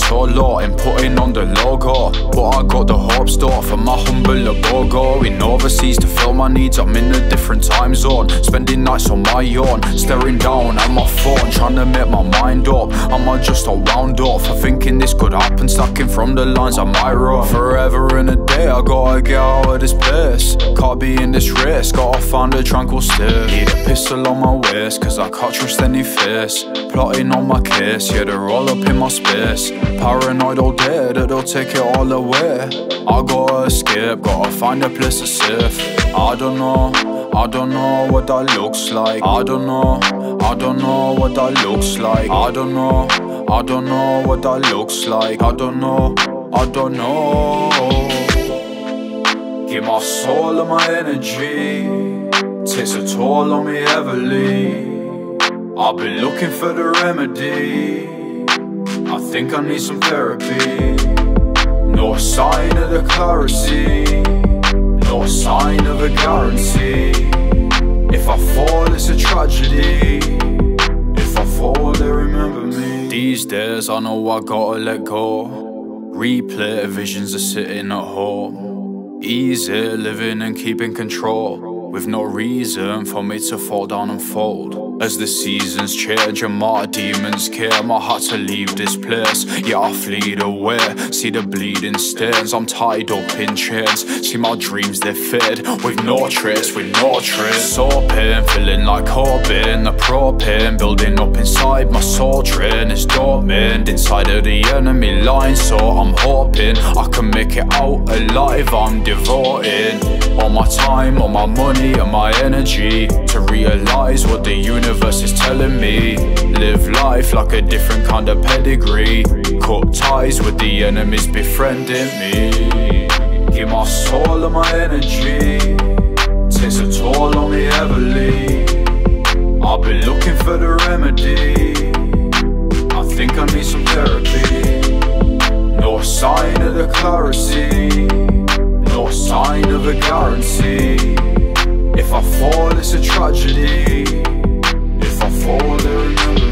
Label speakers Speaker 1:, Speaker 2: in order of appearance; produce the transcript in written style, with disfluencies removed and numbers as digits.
Speaker 1: so lot in putting on the logo, but I got the hope store for my humble abode. Going overseas to fill my needs, I'm in a different time zone, spending nights on my own, staring down at my phone, trying to make my mind up. Am I just all wound up for thinking this could happen, stacking from the lines I might wrote? Forever in a day, I gotta get out of this place, can't be in this race, gotta find a tranquil stay. Need a pistol on my waist, cause I can't trust any face, plotting on my case, yeah they're all up in my space, paranoid all day that they'll take it all away. I gotta escape, gotta find a place that's safe. I don't know what that looks like. I don't know what that looks like. I don't know what that looks like. I don't know. Give my soul and my energy, takes a toll on me heavily. I've been looking for the remedy, I think I need some therapy. No sign of the clarity, no sign of a guarantee. If I fall, it's a tragedy. If I fall, they remember me. These days, I know I gotta let go. Replay visions of sitting at home. Easy living and keeping control, with no reason for me to fall down and fold. As the seasons change and my demons came, I had to leave this place, yeah I fleed away. See the bleeding stains, I'm tied up in chains. See my dreams, they fade, with no trace, So pain, feeling like hoping, the propane building up inside my soul train is dormant inside of the enemy line. So I'm hoping I can make it out alive. I'm devoting all my time, all my money and my energy to realize what the universe is telling me. Live life like a different kind of pedigree, cut ties with the enemies befriending me. Give my soul and my energy, takes a toll on me heavily. I've been looking for the remedy, I think I need some therapy. No sign of the clarity, no sign of a guarantee. If I fall, it's a tragedy. If I fall, they remember